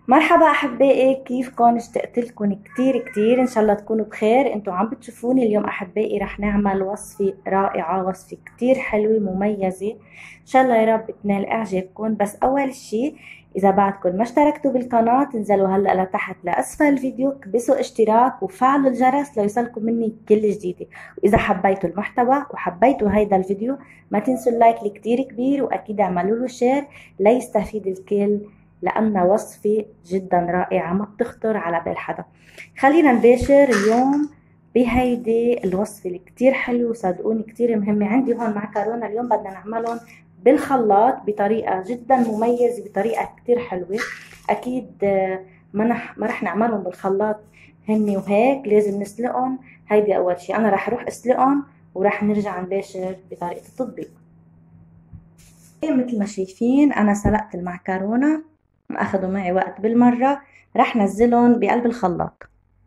مرحبا احبائي، كيفكم؟ اشتقت لكم كتير كتير. ان شاء الله تكونوا بخير. انتوا عم بتشوفوني اليوم احبائي، رح نعمل وصفة رائعة، وصفة كتير حلوة مميزة. ان شاء الله يا رب تنال اعجابكم. بس اول شي، اذا بعدكم ما اشتركتوا بالقناة تنزلوا هلا لتحت لاسفل الفيديو، كبسوا اشتراك وفعلوا الجرس ليوصلكم مني كل جديدة. واذا حبيتوا المحتوى وحبيتوا هيدا الفيديو ما تنسوا اللايك الكتير كبير، واكيد اعملوا له شير ليستفيد الكل، لأنها وصفة جدا رائعة ما بتخطر على بال حدا. خلينا نباشر اليوم بهيدي الوصفة اللي كتير حلوة وصدقوني كتير مهمة. عندي هون معكرونة، اليوم بدنا نعملهم بالخلاط بطريقة جدا مميزة، بطريقة كتير حلوة. أكيد ما رح نعملهم بالخلاط هني وهيك، لازم نسلقهم. هيدي أول شي، أنا رح أروح أسلقهم ورح نرجع نباشر بطريقة التطبيق. مثل ما شايفين أنا سلقت المعكرونة، ما أخذوا معي وقت بالمرة. رح نزلهم بقلب الخلاط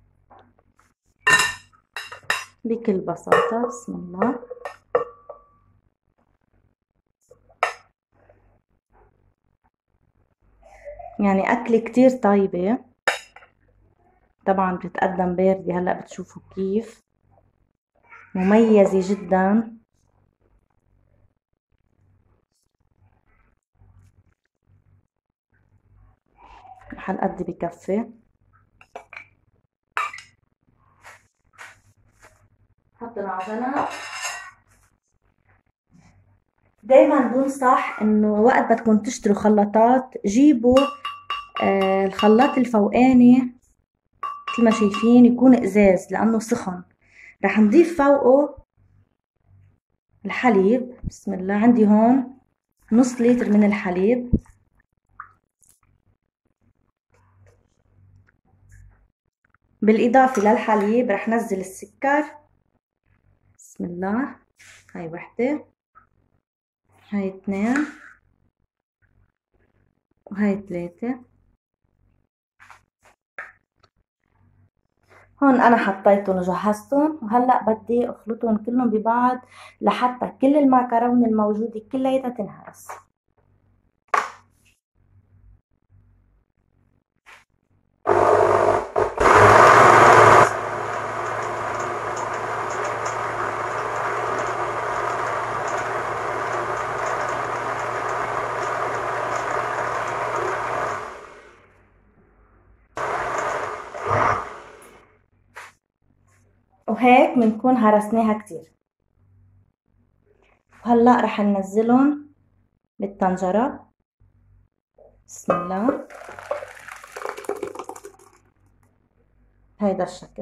بكل بساطة. بسم الله. يعني أكلة كتير طيبة، طبعا بتتقدم باردة. هلأ بتشوفوا كيف مميزة جدا. هالقد بكفي. حطنا على جنب. دايما بنصح انه وقت بدكم تشتروا خلاطات جيبوا الخلاط الفوقاني مثل ما شايفين يكون ازاز لانه سخن. رح نضيف فوقه الحليب. بسم الله. عندي هون نص لتر من الحليب. بالإضافة للحليب رح نزل السكر. بسم الله. هاي وحدة، هاي اثنين، وهاي ثلاثة. هون أنا حطيتهم وجهزتهم، وهلأ بدي أخلطهم كلهم ببعض لحتى كل المعكرونة الموجودة كلياتها تنهرس. وهيك بنكون هرسناها كتير. وهلأ رح ننزلهم بالطنجرة. بسم الله. هيدا الشكل.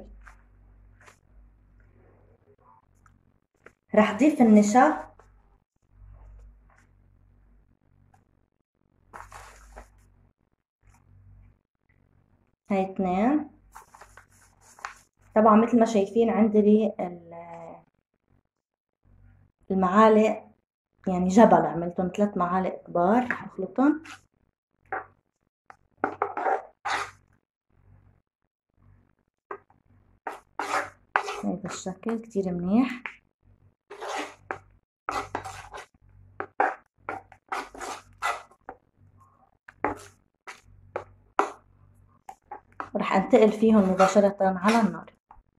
رح ضيف النشا. هاي اثنين. طبعا مثل ما شايفين عندي المعالق، يعني جبل عملتهم 3 معالق كبار. رح اخلطهم. هيدا الشكل كتير منيح. ورح انتقل فيهم مباشرة على النار.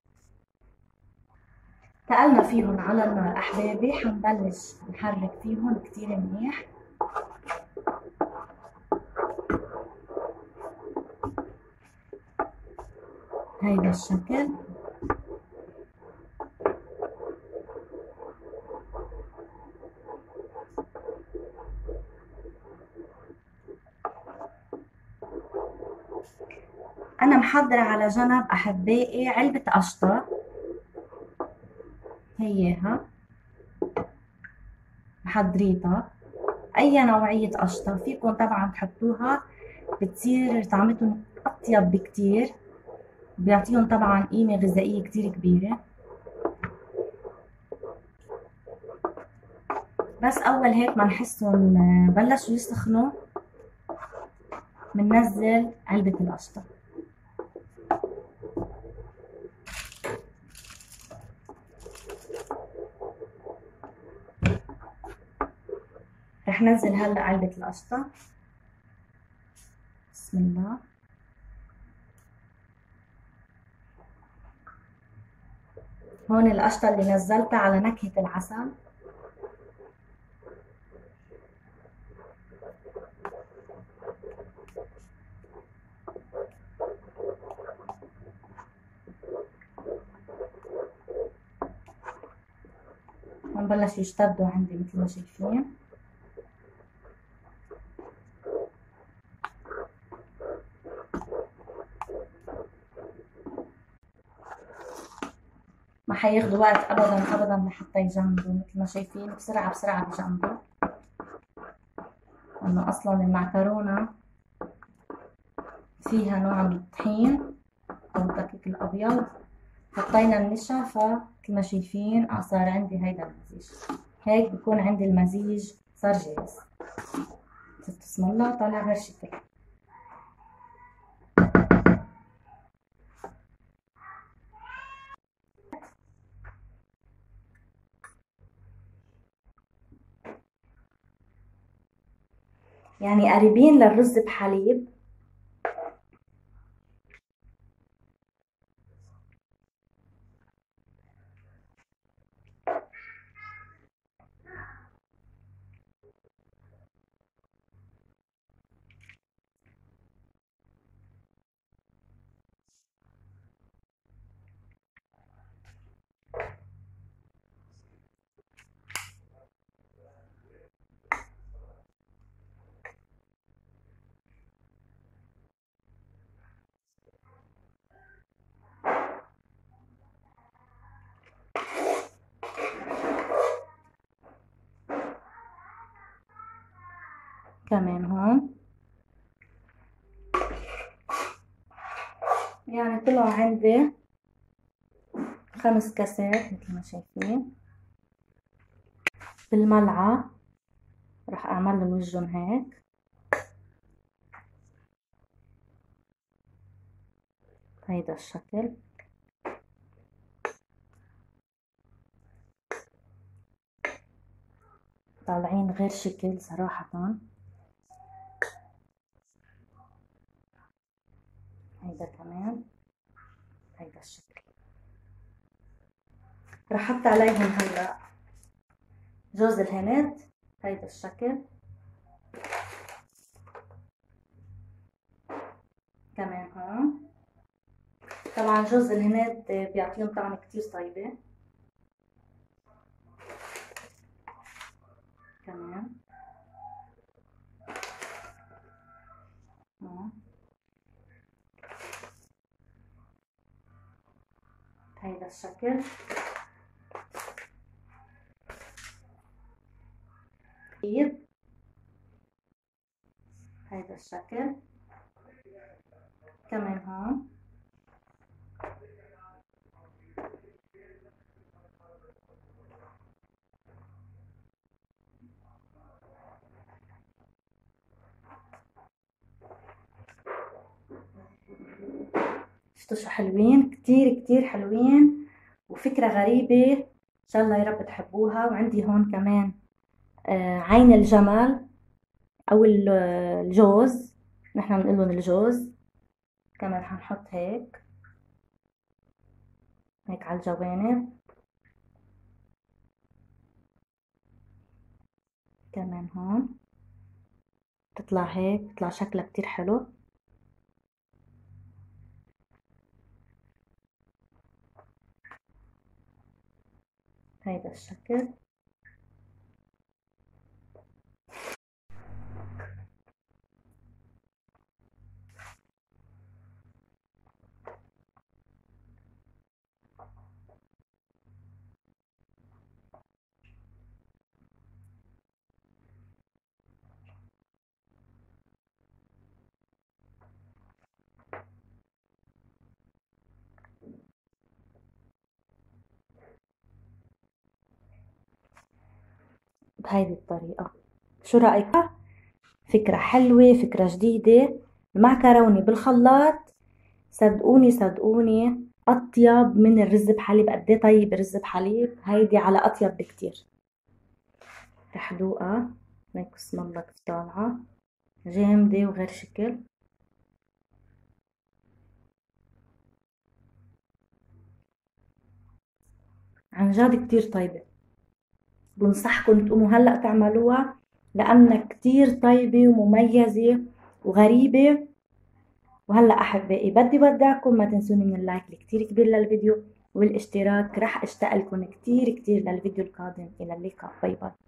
انتقلنا فيهم على النار احبابي، حنبلش نحرك فيهم كتير منيح. هيدا الشكل. انا محضرة على جنب احبائي علبة قشطة، هيها محضريتها. اي نوعية قشطة فيكم طبعا تحطوها، بتصير طعمتهم اطيب بكتير، بيعطيهم طبعا قيمة غذائية كتير كبيرة. بس اول هيك ما نحسهم بلشوا يسخنوا بننزل علبة القشطة. رح ننزل هلا علبة القشطة. بسم الله. هون القشطة اللي نزلتها على نكهة العسل. هون بلشوا يشتدوا عندي مثل ما شايفين. ما حياخدوا وقت ابدا ابدا لحتى يجمدوا، مثل ما شايفين بسرعة بسرعة بيجمدوا، لانه اصلا المعكرونة فيها نوع من الطحين او الدقيق الابيض، حطينا النشا، فمثل ما شايفين صار عندي هيدا المزيج. هيك بكون عندي المزيج صار جاهز. بسم الله طالع غير شكل. يعني قريبين للرز بحليب. كمان هون يعني طلعوا عندي 5 كاسات مثل ما شايفين. بالملعقة راح اعمل لهم وجههم هيك. هيدا الشكل. طالعين غير شكل صراحة. هيدا كمان هيدا الشكل. راح احط عليهم هلا جوز الهند. هيدا الشكل كمان هون. طبعا جوز الهند بيعطيهم طعم كتير طيبة. كمان هون هيدا الشكل. كتير هيدا الشكل كمان هون. شفتوا شو حلوين؟ كتير كتير حلوين وفكرة غريبة. ان شاء الله يا رب تحبوها. وعندي هون كمان عين الجمل او الجوز، نحن بنقول الجوز. كمان حنحط هيك هيك على الجوانب. كمان هون تطلع هيك، بيطلع شكلها كتير حلو. هيدا الشكل. بهيدي الطريقة. شو رأيك؟ فكرة حلوة، فكرة جديدة. المعكرونة بالخلاط صدقوني صدقوني أطيب من الرز بحليب. قد ايه طيب الرز بحليب، هيدي على أطيب بكتير. رح دوقها هيك. بسم الله كيف طالعة جامدة وغير شكل. عن جد كتير طيبة، بنصحكم تقوموا هلأ تعملوها لأنها كتير طيبة ومميزة وغريبة. وهلأ أحبائي بدي ودعكم، ما تنسوني من اللايك الكتير كبير للفيديو والاشتراك، رح اشتاق لكم كتير كتير للفيديو القادم. إلى اللقاء، باي باي.